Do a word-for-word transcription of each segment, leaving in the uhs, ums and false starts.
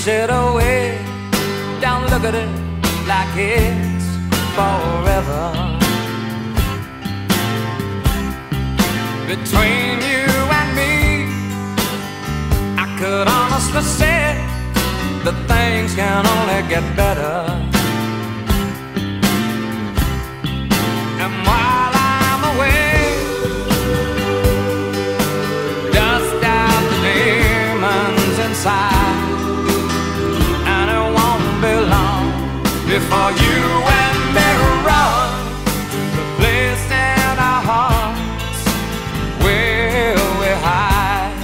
wish it away. Don't look at it like it's forever. Between you and me, I could honestly say that things can only get better. And while I'm away, dust out the demons inside, and it won't be long before you and me run the place in our hearts where we hide.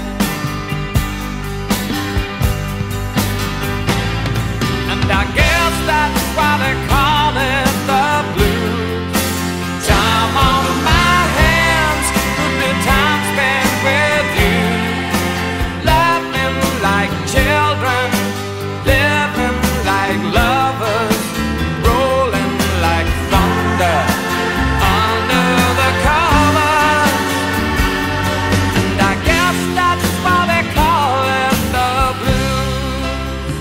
And I guess that's why they call it the blues. Time on my hands could be time spent with you, laughing like children, living like lovers, rolling like thunder under the covers. And I guess that's why they call it the blues.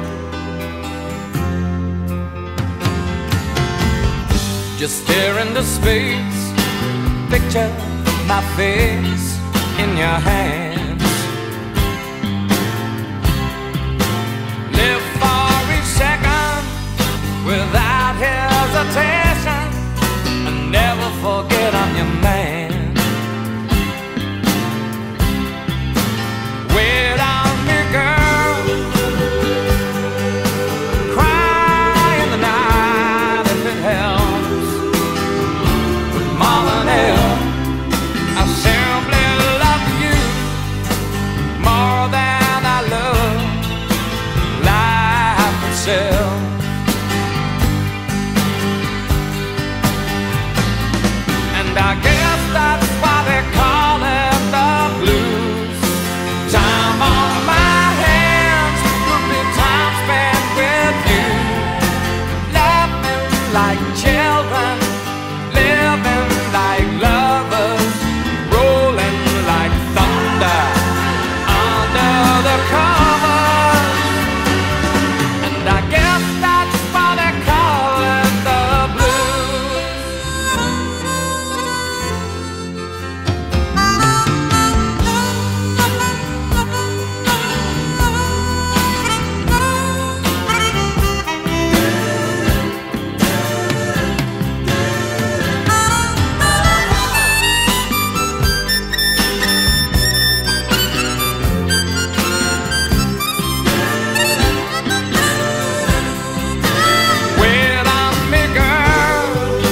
Just stare into space, picture my face in your hands. Live for each second without hesitation, and never forget I'm your man. Wait on me, girl, cry in the night if it helps. But more than ever, I simply love you more than I love life itself. And I guess that's why they call it the blues. Time on my hands could be time spent with you, laughing like children, living like lovers, rolling like thunder under the covers. And I guess that's why they call it the blues. Wait on me, girl,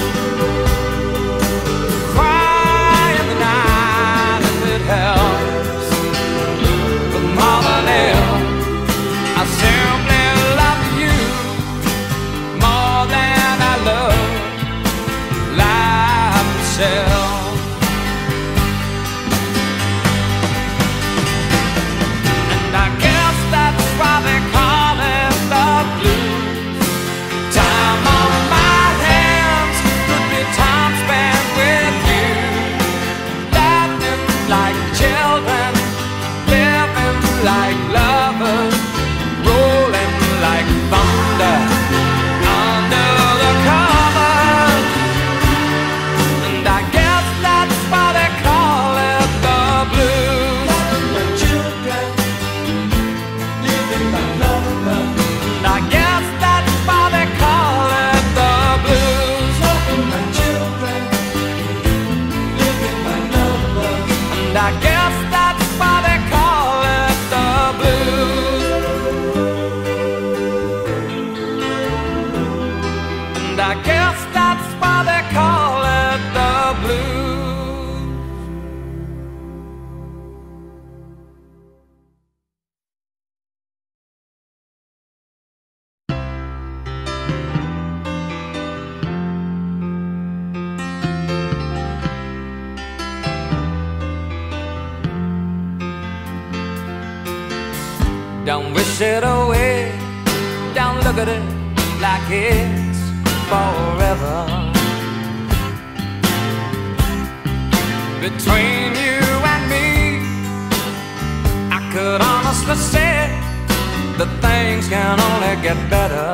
cry in the night if it helps. But more than ever, I simply love you more than I love life itself. And I guess that's why they call it the blues. Time on my hands could be time spent with you, laughing like children, living like lovers, rolling like thunder under the covers. And I guess that's why they call it the blues. My children, living like lovers. And I guess that's why they call it the blues. My children, living like lovers. And I guess that's why they call it the blues. And I guess that's why they call it the blues. Don't wish it away, don't look at it like it's forever. Between you and me, I could honestly say that things can only get better.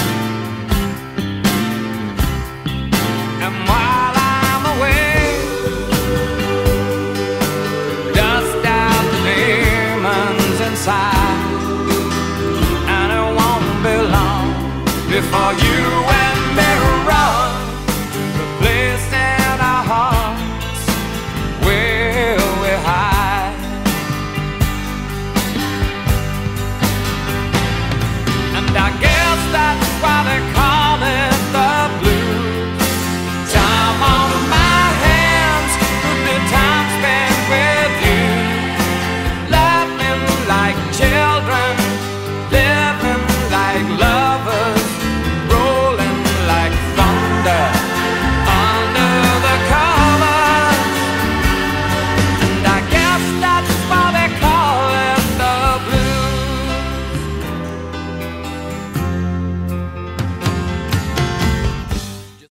And while I'm away, dust out the demons inside, and it won't be long before you